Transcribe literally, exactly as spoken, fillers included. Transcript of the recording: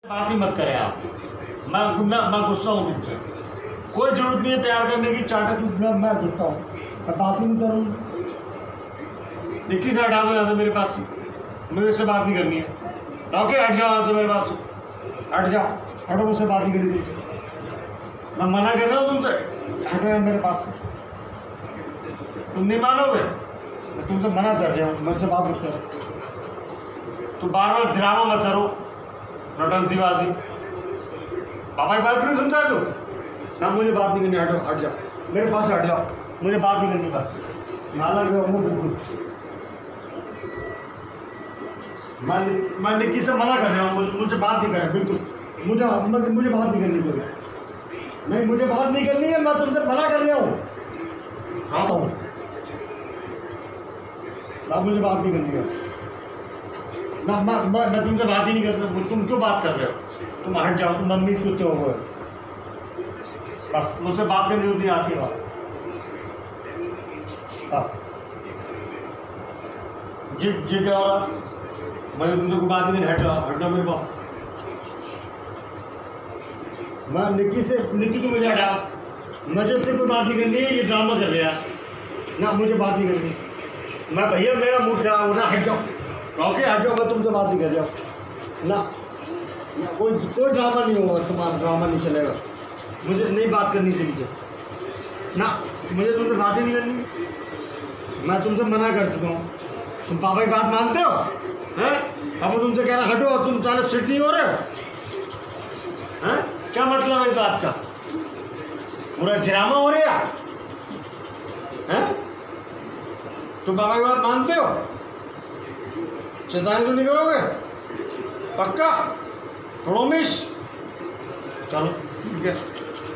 बात ही मत करें आप। मैं मैं मैं गुस्सा हूँ तुमसे। कोई जरूरत नहीं है प्यार करने की। चाटा चुप मैं मैं गुस्सा हूँ। मैं बात ही नहीं करूँगी। निक्की से हटा दो यहाँ से मेरे पास से। मुझे इससे बात नहीं करनी है। ओके हट जाओ यहाँ से मेरे पास से। हट जाओ। हटो, मुझसे बात नहीं करनी तुमसे। मैं मना कर रहा हूँ तुमसे। हटो यहाँ मेरे पास से। तुम नहीं मानोगे। मैं तुमसे मना कर रहा हूँ। मुझसे बात मत करो। तुम बार बार ड्रामा मत करो। नौटंकी बाजी। पापा की बात नहीं सुनता है तू ना। मुझे बात नहीं करनी। हटो, हट जाओ मेरे पास से। हट जाओ, मुझे बात नहीं करनी बस। नाला गया हूँ बिल्कुल। मैं मैं निक्की से मना कर रहा हूँ। मुझे मुझे बात नहीं करें बिल्कुल। मुझे मुझे बात नहीं करनी कोई। नहीं, मुझे बात नहीं करनी है। मैं तुमसे मना कर रहा हूँ। हाँ ना, मुझे बात नहीं करनी है ना। मैं मैं मैं तुमसे बात ही नहीं कर रहा। तुम क्यों बात कर रहे हो? तुम हट जाओ। तुम मम्मी से कुत्ते हो गए। बस मुझसे बात करनी होती है आज के बाद। बस जी जी क्या हो रहा? मैं तुमसे कोई बात नहीं। हट जाओ, हट जाओ मेरे पास। मैं निक्की से निक्की तुम मुझे हटाओ। मुझे उससे कोई बात नहीं करनी है। ये ड्रामा कर रहा है ना। मुझे बात नहीं करनी। मैं भैया मेरा मूड खराब हो रहा। हट जाओ। ओके हट जाओ। मैं तुमसे बात नहीं कर रहा ना। ना कोई कोई ड्रामा नहीं होगा। तुम्हारा ड्रामा नहीं चलेगा। मुझे नहीं बात करनी तुमसे ना। मुझे तुमसे बात ही नहीं करनी। मैं तुमसे मना कर चुका हूँ। तुम पापा की बात मानते हो? हैं? पापा तुमसे कह रहा हटो। तुम चालीस स्ट्रिक्ट नहीं हो रहे हो? हैं? क्या मतलब है इस बात का? पूरा ड्रामा हो रहा है। तुम पापा की बात मानते हो? शैतानी तो नहीं करोगे? पक्का? प्रॉमिस? चलो ठीक है।